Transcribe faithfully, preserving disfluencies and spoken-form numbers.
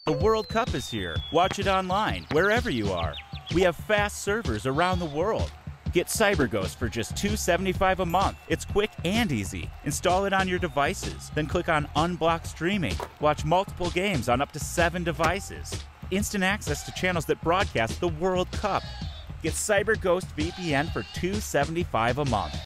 The World Cup is here. Watch it online, wherever you are. We have fast servers around the world. Get CyberGhost for just two dollars and seventy-five cents a month. It's quick and easy. Install it on your devices, then click on Unblock Streaming. Watch multiple games on up to seven devices. Instant access to channels that broadcast the World Cup. Get CyberGhost V P N for two dollars and seventy-five cents a month.